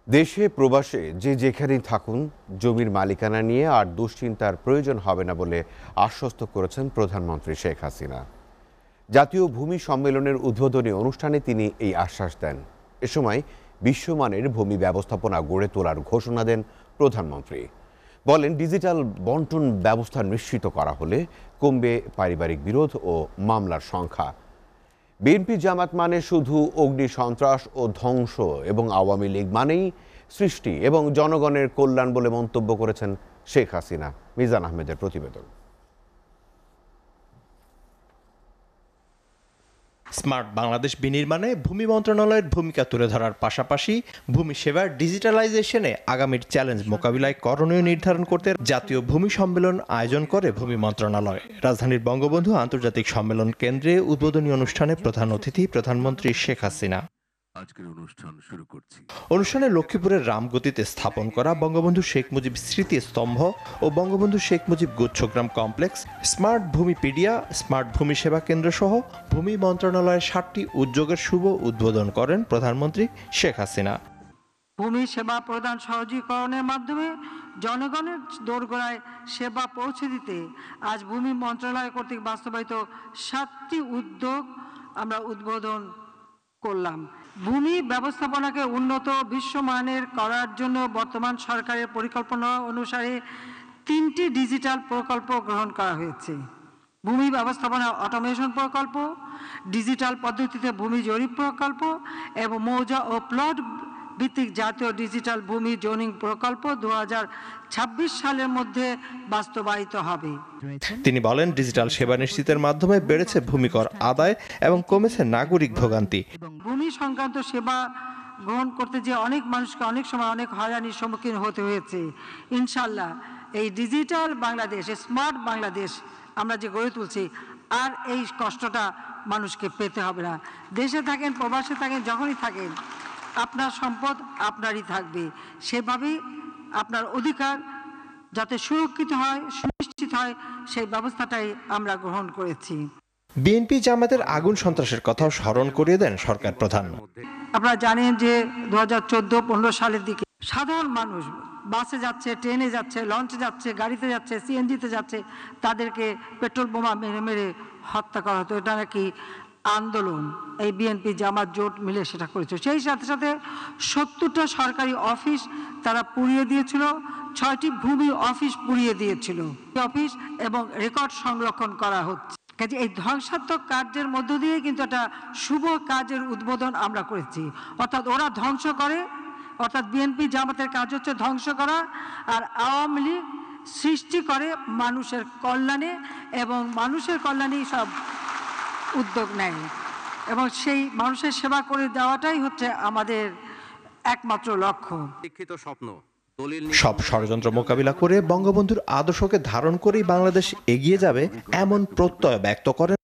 দেশে প্রবাসে যে যেখানেই থাকুন জমির মালিকানা নিয়ে আর দুশ্চিন্তার প্রয়োজন হবে না বলে আশ্বস্ত করেছেন প্রধানমন্ত্রী শেখ হাসিনা। জাতীয় ভূমি সম্মেলনের উদ্বোধনী অনুষ্ঠানে তিনি এই আশ্বাস দেন। এ সময় বিশ্বমানের ভূমি ব্যবস্থাপনা গড়ে তোলার ঘোষণা দেন প্রধানমন্ত্রী। বলেন, ডিজিটাল বন্টন ব্যবস্থা নিশ্চিত করা হলে কমবে পারিবারিক বিরোধ ও মামলার সংখ্যা। বিএনপি জামাত মানে শুধু অগ্নি সন্ত্রাস ও ধ্বংস এবং আওয়ামী লীগ মানেই সৃষ্টি এবং জনগণের কল্যাণ বলে মন্তব্য করেছেন শেখ হাসিনা। মিজান আহমেদের প্রতিবেদন। স্মার্ট বাংলাদেশ বিনির্মাণে ভূমি মন্ত্রণালয়ের ভূমিকা তুলে ধরার পাশাপাশি ভূমি সেবার ডিজিটালাইজেশনে আগামীর চ্যালেঞ্জ মোকাবিলায় করণীয় নির্ধারণ করতে জাতীয় ভূমি সম্মেলন আয়োজন করে ভূমি মন্ত্রণালয়। রাজধানীর বঙ্গবন্ধু আন্তর্জাতিক সম্মেলন কেন্দ্রে উদ্বোধনী অনুষ্ঠানে প্রধান অতিথি প্রধানমন্ত্রী শেখ হাসিনা। অনুষ্ঠানে লক্ষ্মীপুরের রামগতিতে স্থাপন করা বঙ্গবন্ধু শেখ মুজিব স্মৃতি স্তম্ভ ও বঙ্গবন্ধু শেখ মুজিব গুচ্ছগ্রাম কমপ্লেক্স, স্মার্ট ভূমিপিডিয়া, স্মার্ট ভূমি সেবা কেন্দ্র সহ ভূমি মন্ত্রণালয়ের 7টি উদ্যোগের শুভ উদ্বোধন করেন প্রধানমন্ত্রী শেখ হাসিনা। ভূমি সেবা প্রদান সহজীকরণের মাধ্যমে জনগণের দোরগোড়ায় সেবা পৌঁছে দিতে আজ ভূমি মন্ত্রণালয় কর্তৃক বাস্তবায়িত 7টি উদ্যোগ আমরা উদ্বোধন করলাম। ভূমি ব্যবস্থাপনাকে উন্নত বিশ্বমানের করার জন্য বর্তমান সরকারের পরিকল্পনা অনুসারে 3টি ডিজিটাল প্রকল্প গ্রহণ করা হয়েছে। ভূমি ব্যবস্থাপনা অটোমেশন প্রকল্প, ডিজিটাল পদ্ধতিতে ভূমি জরিপ প্রকল্প এবং মৌজা ও প্লট ভিত্তিক জাতীয় ডিজিটাল ভূমি জোনিং প্রকল্প 2026 সালের মধ্যে বাস্তবায়িত হবে। তিনি বলেন, ডিজিটাল সেবা নিশ্চিতের মাধ্যমে বেড়েছে ভূমি কর আদায় এবং কমেছে নাগরিক ভোগান্তি। ভূমি সংক্রান্ত সেবা গ্রহণ করতে যে অনেক মানুষকে অনেক সময় অনেক হয়রানির সম্মুখীন হতে হয়েছে, ইনশাল্লাহ এই ডিজিটাল বাংলাদেশ, স্মার্ট বাংলাদেশ আমরা যে গড়ে তুলছি, আর এই কষ্টটা মানুষকে পেতে হবে না। দেশে থাকেন, প্রবাসে থাকেন, যখনই থাকেন, আপনার সম্পদ আপনারই থাকবে। সেভাবেই আপনার অধিকার যাতে সুরক্ষিত হয়, সুনিশ্চিত হয়, সেই ব্যবস্থাটাই আমরা গ্রহণ করেছি। বিএনপি জামাতের আগুন সন্ত্রাসের কথাও স্মরণ করিয়ে দেন সরকার প্রধান। আপনারা জানেন যে 2014-15 সালের দিকে সাধারণ মানুষ বাসে যাচ্ছে, ট্রেনে যাচ্ছে, লঞ্চে যাচ্ছে, গাড়িতে যাচ্ছে, সিএনজিতে যাচ্ছে, তাদেরকে পেট্রোল বোমা মেরে মেরে হত্যা করা হতো। এটা নাকি আন্দোলন, এই বিএনপি জামাত জোট মিলে সেটা করেছে। সেই সাথে সাথে 70টা সরকারি অফিস তারা পুড়িয়ে দিয়েছিল, 6টি ভূমি অফিস পুড়িয়ে দিয়েছিল অফিস, এবং রেকর্ড সংরক্ষণ করা হচ্ছে। কাজে এই ধ্বংসাত্মক কার্যের মধ্য দিয়ে কিন্তু একটা শুভ কাজের উদ্বোধন আমরা করেছি। অর্থাৎ ওরা ধ্বংস করে, অর্থাৎ বিএনপি জামাতের কাজ হচ্ছে ধ্বংস করা, আর আওয়ামী লীগ সৃষ্টি করে মানুষের কল্যাণে, এবং মানুষের কল্যাণেই সব উদ্যোগ নেয়, এবং সেই মানুষের সেবা করে দেওয়াটাই হচ্ছে আমাদের একমাত্র লক্ষ্য। সব ষড়যন্ত্র মোকাবিলা করে বঙ্গবন্ধুর আদর্শকে ধারণ করেই বাংলাদেশ এগিয়ে যাবে, এমন প্রত্যয় ব্যক্ত করেন